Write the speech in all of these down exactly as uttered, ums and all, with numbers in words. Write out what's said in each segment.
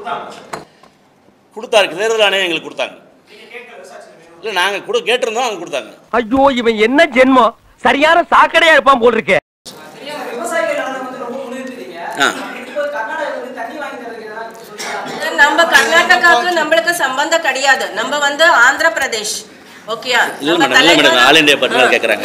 கொடுத்தாரு, தேர்தல் ஆணையம் எங்களுக்கு கொடுத்தாங்க. இல்லை, நாங்கள் கூட கேட்டிருந்தோம், அவங்க கொடுத்தாங்க. ஐயோ, இவன் என்ன ஜென்மம், சரியான சாக்கடையா இருப்பான் போல் இருக்கே. நம்ம கர்நாடகாவுக்கு நம்மளுக்கு சம்பந்தம் கிடையாது, நம்ம வந்து ஆந்திர பிரதேஷ். ஓகேயா? ஆல் இந்தியா பார்ட்டினர் கேட்குறாங்க.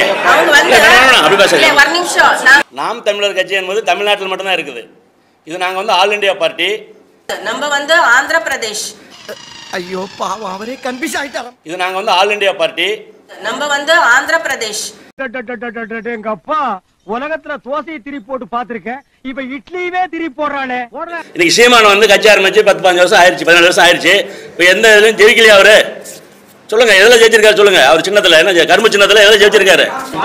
ஒரு நிமிஷம், நாம் தமிழர் கட்சி என்பது தமிழ்நாட்டில் மட்டும்தான் இருக்குது. இது நாங்கள் வந்து ஆல் இந்தியா பார்ட்டி, நம்ம வந்து ஆந்திர பிரதேஷ். ஐயோ பாவம், அவரே கன்ஃபியூஸ் ஆயிட்டாரு. இது நாங்கள் வந்து ஆல் இந்தியா பார்ட்டி, நம்ம வந்து ஆந்திர பிரதேஷ். எங்க அப்பா உலகத்துல தோசையை திரி போட்டு பாத்திருக்கேன், இப்ப இட்லியவே திரி போடுறானே. இன்னைக்கு சீமான் வந்து கட்சி ஆரம்பிச்சு பத்து பதினஞ்சு வருஷம் ஆயிடுச்சு, பதினாலு வருஷம் ஆயிடுச்சு. இப்போ எந்த இதுலையும் ஜெயிக்கலையா அவரு? சொல்லுங்க, எதுல ஜெயிச்சிருக்காரு சொல்லுங்க. அவர் சின்னத்துல என்ன கரும்பு சின்னத்துல எதுல ஜெயிச்சிருக்காரு?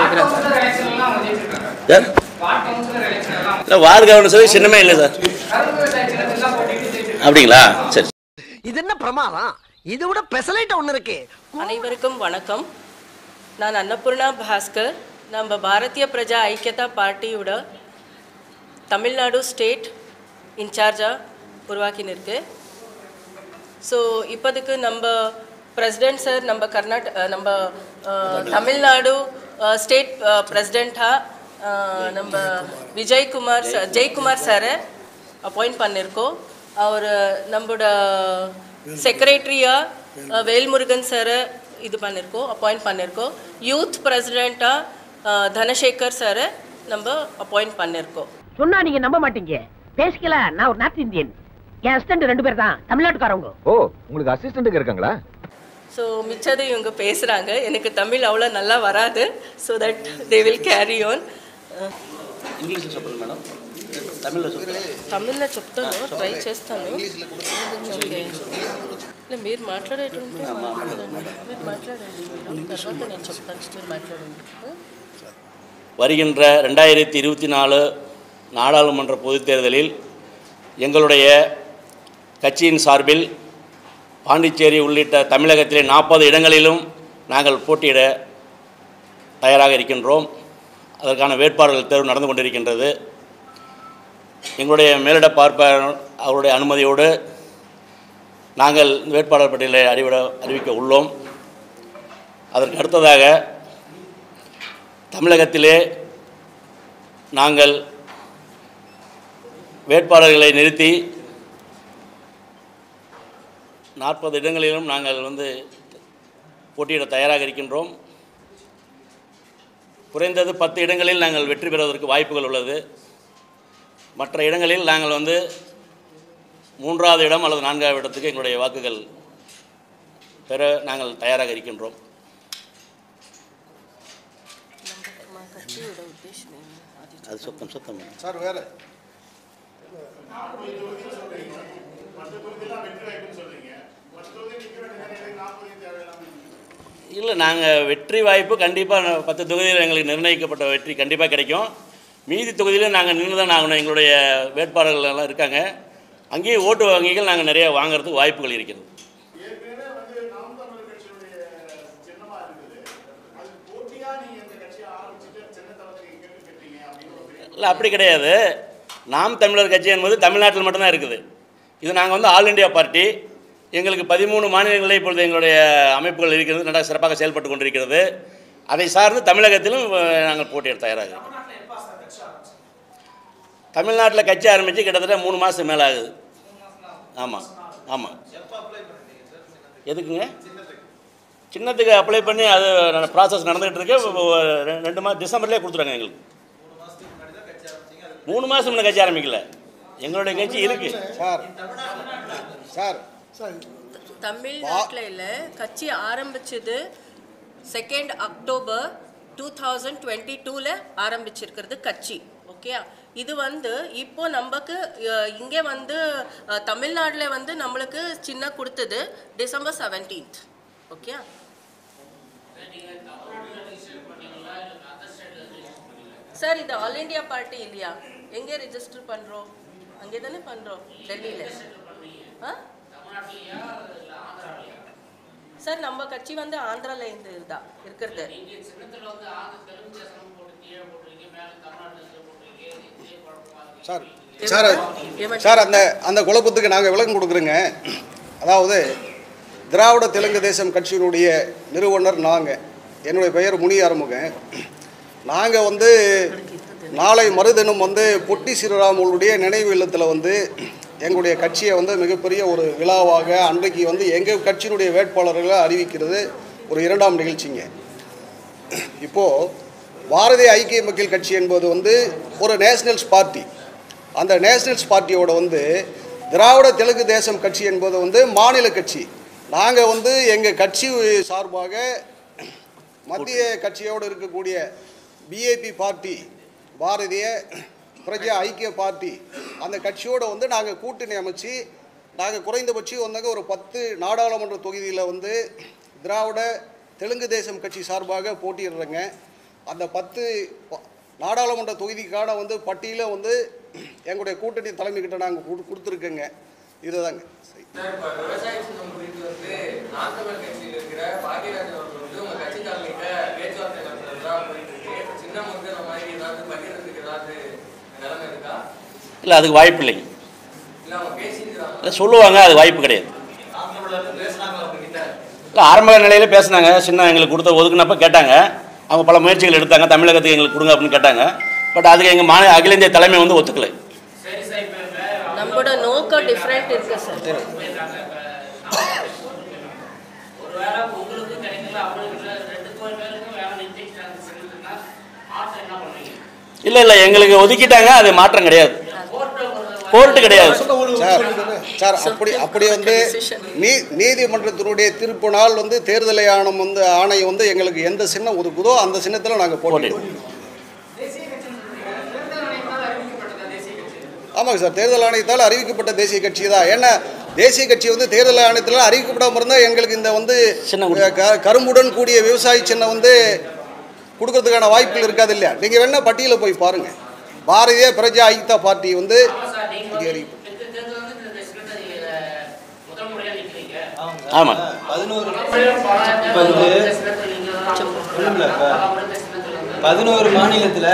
வார்டு கவர்னர் சின்னமே இல்லை சார். அப்படிங்களா? சரி. இது என்ன பிரமாதம், இது விட பெசலைட் ஒண்ணு இருக்கு. அனைவருக்கும் வணக்கம். நான் அன்னபூர்ணா பாஸ்கர். நம்ம பாரதிய பிரஜா ஐக்கியதா பார்ட்டியோட தமிழ்நாடு ஸ்டேட் இன்சார்ஜாக உருவாக்கினிருக்கு. ஸோ இப்போதுக்கு நம்ம பிரசிடென்ட் சார், நம்ம கர்நாடக நம்ம தமிழ்நாடு ஸ்டேட் பிரசிடெண்ட்டாக நம்ம விஜய்குமார் சார் ஜெயக்குமார் சாரை அப்பாயிண்ட் பண்ணியிருக்கோம். அவர் நம்மளோட செக்ரட்டரியாக வேல்முருகன் சாரை இது பண்ணியிருக்கோம், அப்பாயிண்ட் பண்ணியிருக்கோம். யூத் பிரசிடெண்ட்டாக தனசேகர் சாரை நம்ம அப்பாயிண்ட் பண்ணியிருக்கோம். சொன்னா நீங்க நம்ப மாட்டீங்க, பேசிக்கல. நான் ஒரு நார்த் இந்தியன், என் அசிஸ்டன்ட் ரெண்டு பேர் தான் தமிழ்நாட்டுக்காரவங்க. ஓ, உங்களுக்கு அசிஸ்டன்ட் இருக்காங்களா? ஸோ மிச்சது இவங்க பேசுகிறாங்க, எனக்கு தமிழ் அவ்வளோ நல்லா வராது. So that they will carry on. ఇంగ్లీష్లో చెప్పండి మేడం, తమిళ్లో చెప్పండి. తమిళ్లో చెప్తాను, ట్రై చేస్తాను. ఓకే, இல்லை మీరు మాట్లాడేటువంటి మీరు మాట్లాడండి, తర్వాత నేను చెప్తాను. మీరు మాట్లాడండి. வருகின்ற ரெண்டாயிரத்தி இருபத்தி நாலு நாடாளுமன்ற பொதுத் தேர்தலில் எங்களுடைய கட்சியின் சார்பில் பாண்டிச்சேரி உள்ளிட்ட தமிழகத்திலே நாற்பது இடங்களிலும் நாங்கள் போட்டியிட தயாராக இருக்கின்றோம். அதற்கான வேட்பாளர்கள் தேர்வு நடந்து கொண்டிருக்கின்றது. எங்களுடைய மேலிட பார்ப்பாளர் அவருடைய அனுமதியோடு நாங்கள் வேட்பாளர் பட்டியலை அறிவிட அறிவிக்க உள்ளோம். அதற்கு அடுத்ததாக தமிழகத்திலே நாங்கள் வேட்பாளர்களை நிறுத்தி நாற்பது இடங்களிலும் நாங்கள் வந்து போட்டியிட தயாராக இருக்கின்றோம். குறைந்தது பத்து இடங்களில் நாங்கள் வெற்றி பெறுவதற்கு வாய்ப்புகள் உள்ளது. மற்ற இடங்களில் நாங்கள் வந்து மூன்றாவது இடம் அல்லது நான்காவது இடத்துக்கு எங்களுடைய வாக்குகள் பெற நாங்கள் தயாராக இருக்கின்றோம். அது சுத்தம் சுத்தம் சார். வேறு இல்லை, நாங்கள் வெற்றி வாய்ப்பு கண்டிப்பாக பத்து தொகுதியில் எங்களுக்கு நிர்ணயிக்கப்பட்ட வெற்றி கண்டிப்பாக கிடைக்கும். மீதி தொகுதியில் நாங்கள் நின்று தான் ஆகணும். எங்களுடைய வேட்பாளர்கள் எல்லாம் இருக்காங்க, அங்கேயே ஓட்டு வங்கிகள் நாங்கள் நிறைய வாங்கிறதுக்கு வாய்ப்புகள் இருக்கிறது. இல்லை, அப்படி கிடையாது. நாம் தமிழர் கட்சி என்பது தமிழ்நாட்டில் மட்டும்தான் இருக்குது. இது நாங்கள் வந்து ஆல் இண்டியா பார்ட்டி. எங்களுக்கு பதிமூணு மாநிலங்களில் இப்பொழுது எங்களுடைய அமைப்புகள் இருக்கிறது, நல்லா சிறப்பாக செயல்பட்டு கொண்டிருக்கிறது. அதை சார்ந்து தமிழகத்திலும் நாங்கள் போட்டியிட தயாராக இருக்கிறோம். தமிழ்நாட்டில் கட்சி ஆரம்பித்து கிட்டத்தட்ட மூணு மாதம் மேலே ஆகுது. ஆமாம் ஆமாம். எதுக்குங்க? சின்னத்துக்கு அப்ளை பண்ணி அது ப்ராசஸ் நடந்துகிட்டு இருக்கு. ரெண்டு மாதம் டிசம்பர்லேயே கொடுத்துருவாங்க எங்களுக்கு. மூணு மாதம் முன்ன கட்சி ஆரம்பிக்கல, எங்களுடைய கட்சி இருக்கு சார். சார் தமிழ்நாட்டில் இல்லை, கட்சி ஆரம்பிச்சது second October two thousand twenty டூவில் ஆரம்பிச்சிருக்கிறது கட்சி. ஓகே, இது வந்து இப்போ நமக்கு இங்கே வந்து தமிழ்நாட்டில் வந்து நம்மளுக்கு சின்ன கொடுத்தது டிசம்பர் செவன்டீன்த். ஓகே, சார் இது ஆல் இண்டியா பார்ட்டி இல்லையா? எங்கே ரெஜிஸ்டர் பண்ணுறோம்? அங்கே தானே பண்ணுறோம், டெல்லியில். ஆ சார், நம்ம கட்சி வந்து ஆந்திராவில் இருந்து இருந்தா இருக்கிறது. சார் சார் சார் அந்த அந்த குழப்பத்துக்கு நாங்கள் விளக்கம் கொடுக்குறோங்க. அதாவது திராவிட தெலுங்கு தேசம் கட்சியினுடைய நிறுவனர் நாங்கள், என்னுடைய பெயர் முனி ஆறுமுகன். நாங்கள் வந்து நாளை மறுதினம் வந்து பொட்டி ஸ்ரீராமுடைய நினைவு இல்லத்தில் வந்து எங்களுடைய கட்சியை வந்து மிகப்பெரிய ஒரு விழாவாக அன்றைக்கு வந்து எங்கள் கட்சியினுடைய வேட்பாளர்களை அறிவிக்கிறது ஒரு இரண்டாம் நிகழ்ச்சிங்க. இப்போது பாரதிய ஐக்கிய மக்கள் கட்சி என்பது வந்து ஒரு நேஷனல்ஸ் பார்ட்டி. அந்த நேஷனல்ஸ் பார்ட்டியோட வந்து திராவிட தெலுங்கு தேசம் கட்சி என்பது வந்து மாநில கட்சி. நாங்கள் வந்து எங்கள் கட்சி சார்பாக மத்திய கட்சியோடு இருக்கக்கூடிய பிஏபி பார்ட்டி, பாரதிய பிரஜா ஐக்கிய பார்ட்டி, அந்த கட்சியோடு வந்து நாங்கள் கூட்டணி அமைச்சு நாங்கள் குறைந்தபட்சம் வந்தாங்க ஒரு பத்து நாடாளுமன்ற தொகுதியில் வந்து திராவிட தெலுங்கு தேசம் கட்சி சார்பாக போட்டியிடுறேங்க. அந்த பத்து நாடாளுமன்ற தொகுதிக்கான வந்து பட்டியலை வந்து எங்களுடைய கூட்டணி தலைமைக்கிட்ட நாங்கள் கொடு கொடுத்துருக்கோங்க. இதுதாங்க இல்லை, அதுக்கு வாய்ப்பு இல்லைங்க. இல்லை சொல்லுவாங்க, அது வாய்ப்பு கிடையாது. இல்லை ஆரம்ப நிலையில் பேசுனாங்க, சின்ன எங்களுக்கு கொடுத்த ஒதுக்குனப்போ கேட்டாங்க, அவங்க பல முயற்சிகள் எடுத்தாங்க, தமிழகத்துக்கு எங்களுக்கு கொடுங்க அப்படின்னு கேட்டாங்க. பட் அதுக்கு எங்கள் மாநில அகில இந்திய தலைமை வந்து ஒத்துக்கலை. நம்மளோட நோக்கம் டிஃப்ரெண்ட் இருக்கு சார். இல்லை இல்லை எங்களுக்கு ஒதுக்கிட்டாங்க, அது மாற்றம் கிடையாது, கோர்ட்டு கிடையாது சார். சார் அப்படி அப்படி வந்து நீ நீதிமன்றத்தினுடைய தீர்ப்பு நாள் வந்து தேர்தல் ஆணையம் வந்து ஆணையம் வந்து எங்களுக்கு எந்த சின்னம் ஒதுக்குதோ அந்த சின்னத்தில் நாங்கள் போட்டிடுவோம். ஆமாங்க சார், தேர்தல் ஆணையத்தால் அறிவிக்கப்பட்ட தேசிய கட்சி தான். ஏன்னா தேசிய கட்சி வந்து தேர்தல் ஆணையத்தில் அறிவிக்கப்படாமல் இருந்தால் எங்களுக்கு இந்த வந்து கரும்புடன் கூடிய விவசாய சின்னம் வந்து கொடுக்கறதுக்கான வாய்ப்புகள் இருக்காது இல்லையா? நீங்கள் வேணால் பட்டியலில் போய் பாருங்கள். பாரதிய பிரஜா ஐக்கிய பார்ட்டி வந்து ஆமாம் பதினோரு மாநிலத்தில்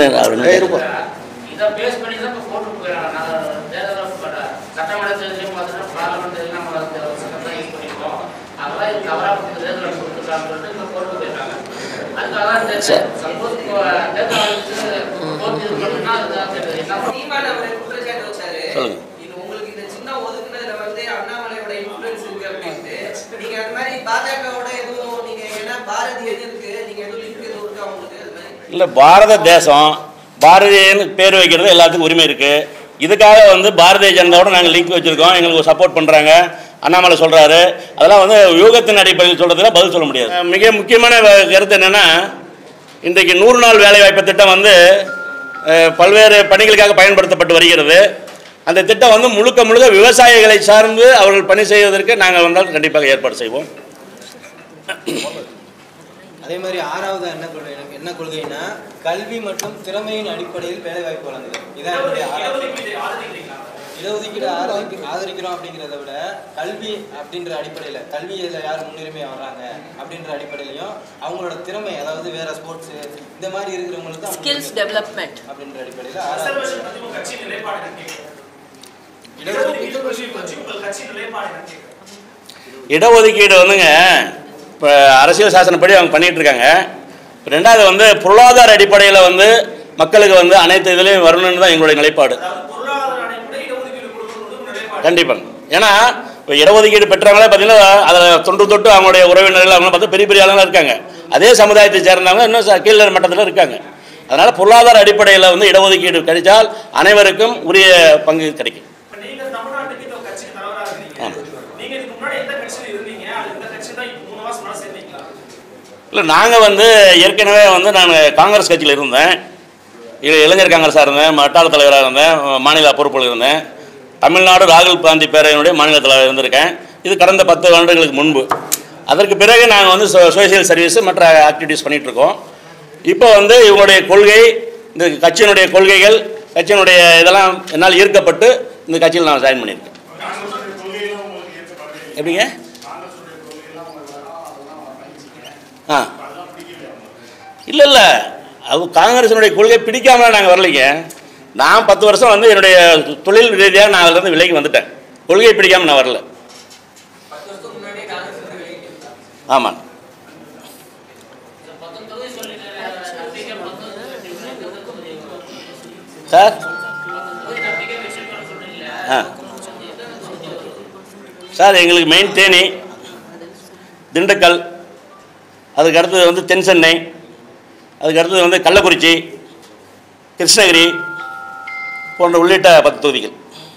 இல்லை பாரத தேசம் பாரதியன்னு பேர் வைக்கிறது எல்லாத்துக்கும் உரிமை இருக்குது. இதுக்காக வந்து பாரதிய ஜனதாவோட நாங்கள் லிங்க் வச்சுருக்கோம், எங்களுக்கு சப்போர்ட் பண்ணுறாங்க, அண்ணாமலை சொல்கிறாரு. அதெல்லாம் வந்து யூகத்தின் அடிப்படையில் சொல்கிறதுல பதில் சொல்ல முடியாது. மிக முக்கியமான கருத்து என்னென்னா, இன்றைக்கு நூறு நாள் வேலைவாய்ப்பு திட்டம் வந்து பல்வேறு பணிகளுக்காக பயன்படுத்தப்பட்டு வருகிறது. அந்த திட்டம் வந்து முழுக்க முழுக்க விவசாயிகளை சார்ந்து அவர்கள் பணி செய்வதற்கு நாங்கள் வந்தால் கண்டிப்பாக ஏற்பாடு செய்வோம். அதே மாதிரி ஆறாவது என்ன கொள்கை என்ன கொள்கைன்னா கல்வி மற்றும் திறமையின் அடிப்படையில் வேலை வாய்ப்பு வழங்குது. இதான் என்னுடைய இடஒதுக்கீடு ஆதரிக்க ஆதரிக்கிறோம் அப்படிங்கிறத விட கல்வி அப்படின்ற அடிப்படையில் கல்வியில் யார் முன்னுரிமையாக வர்றாங்க அப்படின்ற அடிப்படையிலையும் அவங்களோட திறமை, அதாவது வேற ஸ்போர்ட்ஸ் இந்த மாதிரி இருக்கிறவங்களுக்கு ஸ்கில்ஸ் டெவலப்மெண்ட் அப்படின்ற அடிப்படையில் இடஒதுக்கீடு வந்துங்க இப்போ அரசியல் சாசனப்படி அவங்க பண்ணிகிட்டு இருக்காங்க. ரெண்டாவது வந்து பொருளாதார அடிப்படையில் வந்து மக்களுக்கு வந்து அனைத்து இதுலேயும் வரணும்னு தான் எங்களுடைய நிலைப்பாடு. கண்டிப்பாக. ஏன்னா இப்போ இடஒதுக்கீடு பெற்றவங்களே பார்த்தீங்கன்னா அதில் தொன்று தொட்டு அவங்களுடைய உறவினர்கள் அவங்க பார்த்து பெரிய பெரிய ஆளுங்களாக இருக்காங்க. அதே சமுதாயத்தை சேர்ந்தவங்க இன்னும் கீழே மட்டத்தில் இருக்காங்க. அதனால் பொருளாதார அடிப்படையில் வந்து இடஒதுக்கீடு கிடைத்தால் அனைவருக்கும் உரிய பங்கு கிடைக்கும். இல்லை நாங்கள் வந்து ஏற்கனவே வந்து நான் காங்கிரஸ் கட்சியில் இருந்தேன், இளைஞர் காங்கிரஸாக இருந்தேன், வட்டார தலைவராக இருந்தேன், மாநில பொறுப்பில் இருந்தேன். தமிழ்நாடு ராகுல் காந்தி பேரவையினுடைய மாநில தலைவர் இருந்திருக்கேன். இது கடந்த பத்து வருடங்களுக்கு முன்பு. அதற்கு பிறகு நாங்கள் வந்து சோசியல் சர்வீஸ் மற்ற ஆக்டிவிட்டீஸ் பண்ணிகிட்ருக்கோம். இப்போ வந்து இவங்களுடைய கொள்கை, இந்த கட்சியினுடைய கொள்கைகள், கட்சியினுடைய இதெல்லாம் என்னால் ஈர்க்கப்பட்டு இந்த கட்சியில் நான் ஜாயின் பண்ணியிருக்கேன். எப்படிங்க? ஆ இல்லை இல்லை, அது காங்கிரஸினுடைய கொள்கை பிடிக்காமலாம் நாங்கள் வரலைங்க. நான் பத்து வருஷம் வந்து என்னுடைய தொழில் ரீதியாக நான் அதிலிருந்து விலைக்கு வந்துட்டேன். கொள்கையை பிடிக்காமல் நான் வரல. ஆமாம். சார் ஆ சார் எங்களுக்கு மெயின் தேனி, திண்டுக்கல், அதுக்கு அடுத்தது வந்து தென் சென்னை, அதுக்கு அடுத்தது வந்து கள்ளக்குறிச்சி, கிருஷ்ணகிரி போன்ற உள்ளிட்ட பத்து தொகுதிகள்.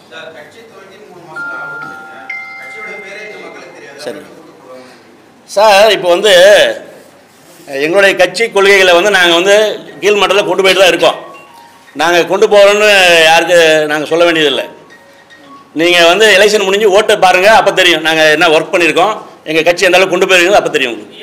சரி சார், இப்போ வந்து எங்களுடைய கட்சி கொள்கைகளை வந்து நாங்கள் வந்து கீழ்மட்டத்தில் கொண்டு போயிட்டு தான் இருக்கோம். நாங்கள் கொண்டு போகிறோன்னு யாருக்கு நாங்கள் சொல்ல வேண்டியதில்லை. நீங்கள் வந்து எலெக்ஷன் முடிஞ்சு ஓட்டை பாருங்கள், அப்போ தெரியும் நாங்கள் என்ன ஒர்க் பண்ணியிருக்கோம், எங்கள் கட்சி எந்த அளவுக்கு கொண்டு போயிருக்கோம், அப்போ தெரியும் உங்களுக்கு.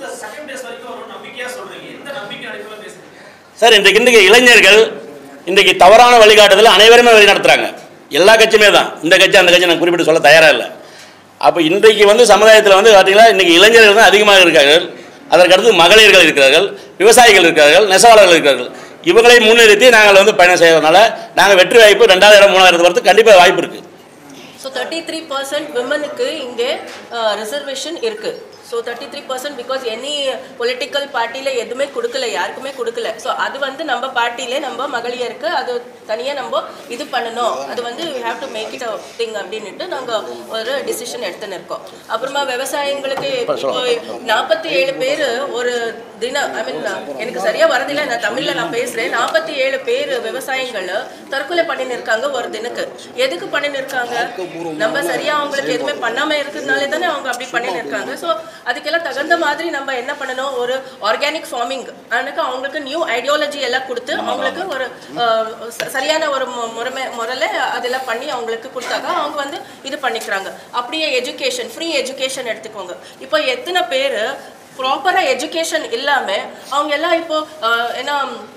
சார் இன்றைக்கு இன்றைக்கு இளைஞர்கள் இன்றைக்கு தவறான வழிகாட்டுதல் அனைவருமே வழி நடத்துகிறாங்க. எல்லா கட்சியுமே தான், இந்த கட்சி அந்த கட்சி நான் குறிப்பிட்டு சொல்ல தயாராக இல்லை. அப்போ இன்றைக்கு வந்து சமுதாயத்தில் வந்து பார்த்தீங்கன்னா இன்றைக்கி இளைஞர்கள் தான் அதிகமாக இருக்கார்கள். அதற்கடுத்து மகளிர்கள் இருக்கிறார்கள், விவசாயிகள் இருக்கிறார்கள், நெசவாளர்கள் இருக்கிறார்கள். இவங்களை முன்னிறுத்தி நாங்கள் வந்து பயணம் செய்வதனால நாங்கள் வெற்றி வாய்ப்பு ரெண்டாவது இடம் மூணாயிரத்து வரதுக்கு கண்டிப்பாக வாய்ப்பு இருக்குது. ஸோ தேர்ட்டி த்ரீ பர்சன்ட் விமனுக்கு இங்கே ரிசர்வேஷன் இருக்குது. So thirty three percent because any political பார்ட்டியில் எதுவுமே கொடுக்கல, யாருக்குமே கொடுக்கல. ஸோ அது வந்து நம்ம பார்ட்டியிலே நம்ம மகளிருக்கு அது தனியாக நம்ம இது பண்ணணும், அது வந்து we have to make it a thing அப்படின்ட்டு நாங்கள் ஒரு டிசிஷன் எடுத்துன்னு இருக்கோம். அப்புறமா விவசாயிங்களுக்கு இப்போ நாற்பத்தி ஏழு பேர் ஒரு தினம், ஐ மீன் எனக்கு சரியாக வரதில்லை, நான் தமிழில் நான் பேசுகிறேன். நாற்பத்தி ஏழு பேர் விவசாயிகள் தற்கொலை பண்ணின்னு இருக்காங்க ஒரு தினக்கு. எதுக்கு பண்ணின்னு இருக்காங்க? நம்ம சரியாக அவங்களுக்கு எதுவுமே பண்ணாமல் இருக்கிறதுனாலே தானே அவங்க அப்படி பண்ணின்னு இருக்காங்க. ஸோ அதுக்கெல்லாம் தகுந்த மாதிரி நம்ம என்ன பண்ணணும், ஒரு ஆர்கானிக் ஃபார்மிங் அதுக்கு அவங்களுக்கு நியூ ஐடியாலஜி எல்லாம் கொடுத்து அவங்களுக்கு ஒரு சரியான ஒரு முறைமை முறையில் அதெல்லாம் பண்ணி அவங்களுக்கு கொடுத்தாங்க அவங்க வந்து இது பண்ணிக்கிறாங்க. அப்படியே எஜுகேஷன், ஃப்ரீ எஜுகேஷன் எடுத்துக்கோங்க. இப்போ எத்தனை பேர் ப்ராப்பராக எஜுகேஷன் இல்லாமல் அவங்க எல்லாம் இப்போ ஏன்னா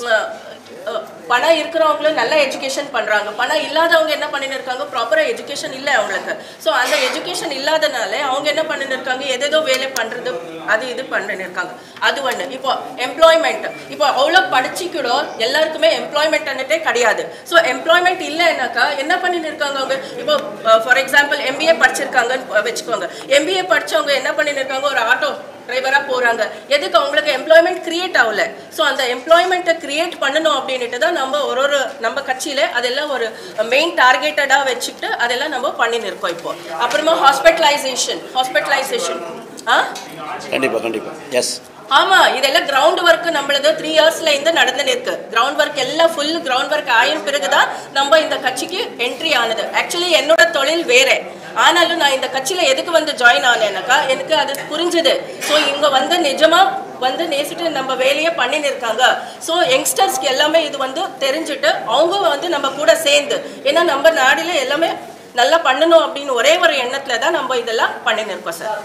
பணம் இருக்கிறவங்களும் நல்ல எஜுகேஷன் பண்ணுறாங்க, பணம் இல்லாதவங்க என்ன பண்ணின்னு இருக்காங்க, ப்ராப்பராக எஜுகேஷன் இல்லை அவங்களுக்கு. ஸோ அந்த எஜுகேஷன் இல்லாதனால அவங்க என்ன பண்ணின்னு இருக்காங்க, எதேதோ வேலை பண்ணுறது அது இது பண்ணின்னு இருக்காங்க. அது ஒன்று. இப்போ எம்ப்ளாய்மெண்ட், இப்போ அவ்வளோ படிச்சு கூட எல்லாருக்குமே எம்ப்ளாய்மெண்ட்னுட்டே கிடையாது. ஸோ எம்ப்ளாய்மெண்ட் இல்லைன்னாக்கா என்ன பண்ணின்னு இருக்காங்க அவங்க? இப்போ ஃபார் எக்ஸாம்பிள் எம்பிஏ படிச்சிருக்காங்கன்னு வச்சுக்கோங்க. எம்பிஏ படித்தவங்க என்ன பண்ணின்னு இருக்காங்க, ஒரு ஆட்டோ டிரைவராக போகிறாங்க. எதுக்கு? அவங்களுக்கு எம்ப்ளாய்மெண்ட் கிரியேட் ஆகல. ஸோ அந்த எம்ப்ளாய்மெண்ட்டை கிரியேட் பண்ணணும் அப்படின்ட்டு தான் நம்ம ஒரு ஒரு நம்ம கட்சியில் அதெல்லாம் ஒரு மெயின் டார்கெட்டடாக வச்சுக்கிட்டு அதெல்லாம் நம்ம பண்ணின்னு இருக்கோம் இப்போ. அப்புறமா ஹாஸ்பிட்டலைசேஷன் ஹாஸ்பிட்டலைசேஷன் ஆ கண்டிப்பாக கண்டிப்பாக எஸ் ஆமாம், இதெல்லாம் கிரவுண்ட் ஒர்க் நம்மளது த்ரீ இயர்ஸில் இருந்து நடந்துன்னு இருக்கு. கிரவுண்ட் ஒர்க் எல்லாம் ஃபுல் கிரவுண்ட் ஒர்க் ஆயின பிறகு தான் நம்ம இந்த கட்சிக்கு என்ட்ரி ஆனது. ஆக்சுவலி என்னோட தொழில் வேறு, ஆனாலும் நான் இந்த கட்சியில் எதுக்கு வந்து ஜாயின் ஆனேனாக்கா எனக்கு அது புரிஞ்சுது. ஸோ இவங்க வந்து நிஜமாக வந்து நேசிட்டு நம்ம வேலையை பண்ணின்னு இருக்காங்க. ஸோ யங்ஸ்டர்ஸ்க்கு எல்லாமே இது வந்து தெரிஞ்சுட்டு அவங்க வந்து நம்ம கூட சேர்ந்து, ஏன்னா நம்ம நாடில் எல்லாமே நல்லா பண்ணணும் அப்படின்னு ஒரே ஒரு எண்ணத்துல தான் நம்ம இதெல்லாம் பண்ணின்னு இருக்கோம் சார்.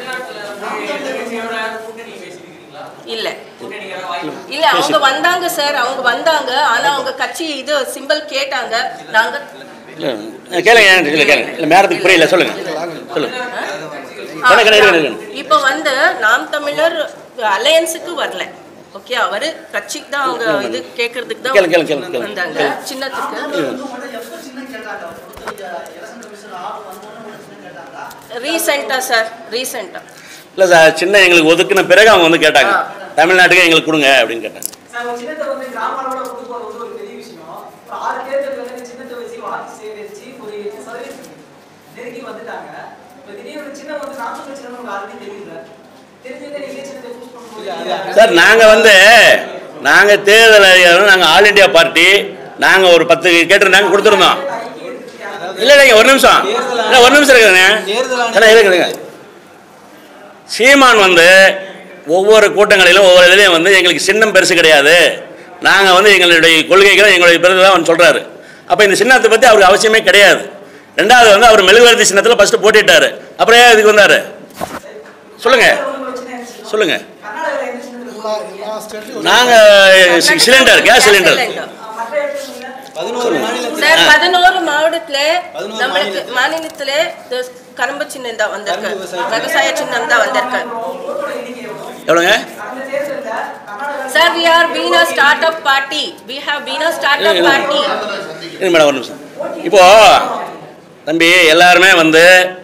இல்ல இல்ல அவங்க வந்தாங்க சார், அவங்க வந்தாங்க. ஆனா அவங்க கட்சி இது சிம்பிள் கேட்டாங்க. நாங்க கேளுங்க கேளுங்க இல்ல மேரத்துக்கு புரியல, சொல்லுங்க சொல்லுங்க. இப்போ வந்து நாம் தமிழர் அலையன்ஸுக்கு வரல, ஓகே, அவரு கட்சிக்கு தான் அவங்க இது கேட்கறதுக்கு தான் வந்தாங்க. சின்னத்துக்கு ரீசெண்டா சார் ரீசெண்டா இல்லை சார், சின்ன எங்களுக்கு ஒதுக்குன பிறகு அவங்க வந்து கேட்டாங்க, தமிழ்நாட்டுக்கு எங்களுக்கு கொடுங்க அப்படின்னு கேட்டாங்க. சார் நாங்கள் வந்து நாங்கள் தேர்தல் நாங்கள் ஆல் இண்டியா பார்ட்டி நாங்கள் ஒரு பத்து கேட்டிருந்தாங்க, கொடுத்துருந்தோம். இல்லை இல்லைங்க ஒரு நிமிஷம் இல்லை ஒரு நிமிஷம் இருக்குதுங்க இருக்குதுங்க சீமான் வந்து ஒவ்வொரு கூட்டங்களிலும் ஒவ்வொரு இதுலேயும் வந்து எங்களுக்கு சின்னம் பெருசு கிடையாது, நாங்கள் வந்து எங்களுடைய கொள்கைகளை எங்களுடைய பிறகு தான் வந்து சொல்கிறாரு. அப்போ இந்த சின்னத்தை பற்றி அவருக்கு அவசியமே கிடையாது. ரெண்டாவது வந்து அவர் மெழுகுவர்த்தி சின்னத்தில் ஃபஸ்ட்டு போட்டிட்டார், அப்புறம் ஏன் இதுக்கு வந்தார் சொல்லுங்கள் சொல்லுங்கள். நாங்கள் சிலிண்டர் கேஸ் சிலிண்டர் பதினோரு மாவட்டத்துல நம்மளுக்கு மாநிலத்துல கரும்பு சின்னம் தான் வந்திருக்கு, விவசாய சின்னம் தான் வந்திருக்கு. எவ்வளோங்க? Sir, we are being a startup party. We have been a startup party. இது மேடம் ஒரு நிமிஷம். இப்போ தம்பி எல்லாருமே வந்து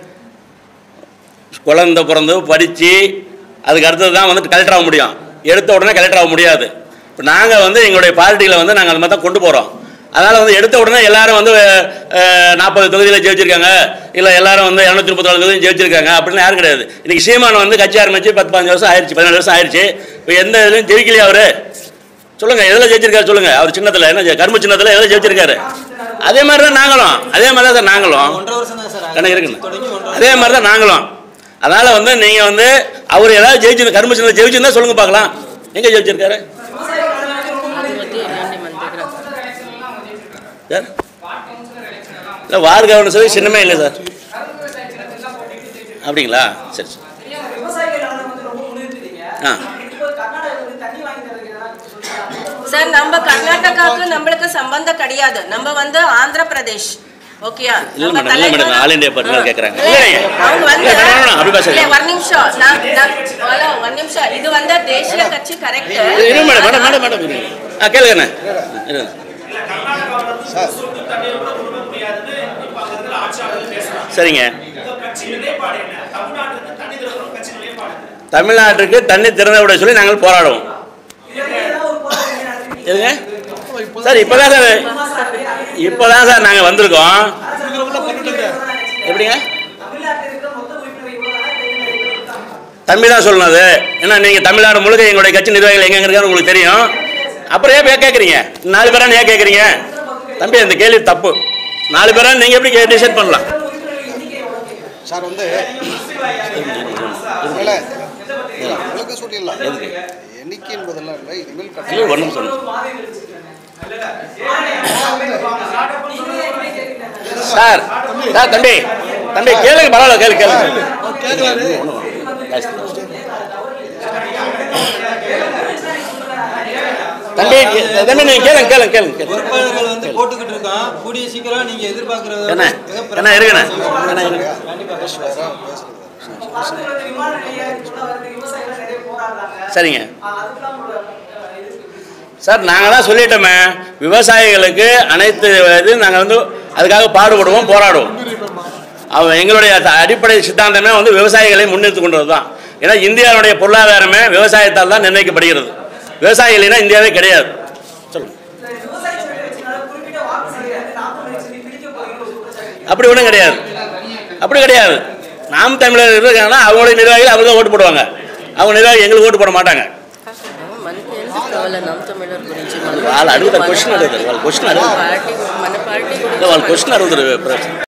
குழந்தை பிறந்து படித்து அதுக்கு அடுத்தது தான் வந்து கலெக்டர் ஆக முடியும். எடுத்த உடனே கலெக்டர் ஆக முடியாது. இப்போ நாங்கள் வந்து எங்களுடைய பார்ட்டியில் வந்து நாங்கள் அது மாதிரி தான் கொண்டு போகிறோம். அதனால் வந்து எடுத்த உடனே எல்லாரும் வந்து நாற்பது தொகுதியில் ஜெயிச்சிருக்காங்க, இல்லை எல்லாரும் வந்து இரநூத்தி முப்பத்தி நாலு தொகுதியும் ஜெயிச்சிருக்காங்க அப்படின்னு யாரும் கிடையாது. இன்றைக்கி சீமான் வந்து கட்சி ஆரம்பிச்சு பத்து பதினஞ்சு வருஷம் ஆயிடுச்சு, பதினாலு வருஷம் ஆயிடுச்சு. இப்போ எந்த இதுலையும் ஜெயிக்கலையே அவர் சொல்லுங்கள், எதில் ஜெயிச்சிருக்காரு சொல்லுங்கள். அவர் சின்னத்தில் என்ன கரும்பு சின்னத்தில் எதில் ஜெயிச்சிருக்காரு? அதே மாதிரி தான் நாங்களும் அதே மாதிரி தான் சார் நாங்களும் கணக்கு இருக்குன்னு அதே மாதிரி தான் நாங்களும். அதனால் வந்து நீங்கள் வந்து அவர் ஏதாவது ஜெயிச்சு கரும்பு சின்னத்தில் ஜெயிச்சுருந்தா சொல்லுங்கள் பார்க்கலாம். எங்கே ஜெயிச்சிருக்காரு? சார் இல்லை வார் கவர்னன்ஸ் சொல்லி சின்னமே இல்லை சார். அப்படிங்களா? சரி சரி. ஆ சார் நம்ம கர்நாடகாவுக்கு நம்மளுக்கு சம்பந்தம் கிடையாது. நம்ம வந்து ஆந்திர பிரதேஷ். ஓகேயா? இல்ல மேடம் இல்ல மேடம் ஆல் இந்தியா பார்ட்னர் கேக்குறாங்க. அவங்க வந்து அப்படி பேசுங்க. இல்ல ஒரு நிமிஷம் நான் ஹலோ ஒரு நிமிஷம். இது வந்து தேசிய கட்சி கரெக்ட். இல்ல மேடம் மேடம் மேடம் மேடம் ஆ கேளுங்க என்ன இருங்க சரிங்க. தமிழ்நாட்டுக்கு தண்ணி திறந்த விட சொல்லி நாங்கள் போராடுவோம். எதுங்க சார்? இப்போதான் சார் இப்போதான் சார் நாங்கள் வந்திருக்கோம். எப்படிங்க? தம்பி தான் சொல்லணும். ஏன்னா நீங்கள் தமிழ்நாடு முழுக்க எங்களுடைய கட்சி நிர்வாகிகள் எங்கே இருக்கான்னு உங்களுக்கு தெரியும். அப்புறம் ஏன் கேட்குறீங்க? நாலு பேரா ஏன் கேட்குறீங்க? தம்பி அந்த கேள்வி தப்பு. நாலு பேரா நீங்கள் எப்படி டிசைட் பண்ணலாம்? சார் வந்து உங்களுக்கு சொல்லிடலாம். எண்ணிக்கை என்பதெல்லாம் இல்லை, இனிமேல் ஒன்றும் சொல்லுங்க சார். சார் தம்பி தம்பி கேளுங்க, பரவாயில்ல கேளு கேளுங்க. தம்பி தம்பி நீங்க கேளுங்க கேளுங்க கேளுங்க. பொறுப்பாளர்கள் வந்து போட்டுக்கிட்டு இருக்கான். கூடிய சீக்கிரம் நீங்க எதிர்பார்க்கறது என்ன என்ன இருக்குண்ணே என்ன இருக்கு? சரிங்க சார். நாங்கள் தான் சொல்லிட்டோமே, விவசாயிகளுக்கு அனைத்து இது நாங்கள் வந்து அதுக்காக பாடுபடுவோம், போராடுவோம். அவன் எங்களுடைய அடிப்படை சித்தாந்தமே வந்து விவசாயிகளை முன்னிறுத்து கொண்டது தான். ஏன்னா இந்தியாவுடைய பொருளாதாரமே விவசாயத்தால் தான் நிர்ணயிக்கப்படுகிறது. விவசாயி இல்லைன்னா இந்தியாவே கிடையாது. சொல்லுங்க. அப்படி ஒன்றும் கிடையாது, அப்படி கிடையாது. நாம் தமிழர் இருக்காங்கன்னா அவங்களுடைய நிர்வாகிகள் அவங்க தான் ஓட்டு போடுவாங்க. அவங்க நிர்வாகி எங்களுக்கு ஓட்டு போட மாட்டாங்க. వాళ్ళు అడుగుతారు క్వశ్చన్ అడుగుతారు వాళ్ళు క్వశ్చన్ అడుగుతారు వాళ్ళు క్వశ్చన్ అడుగుతారు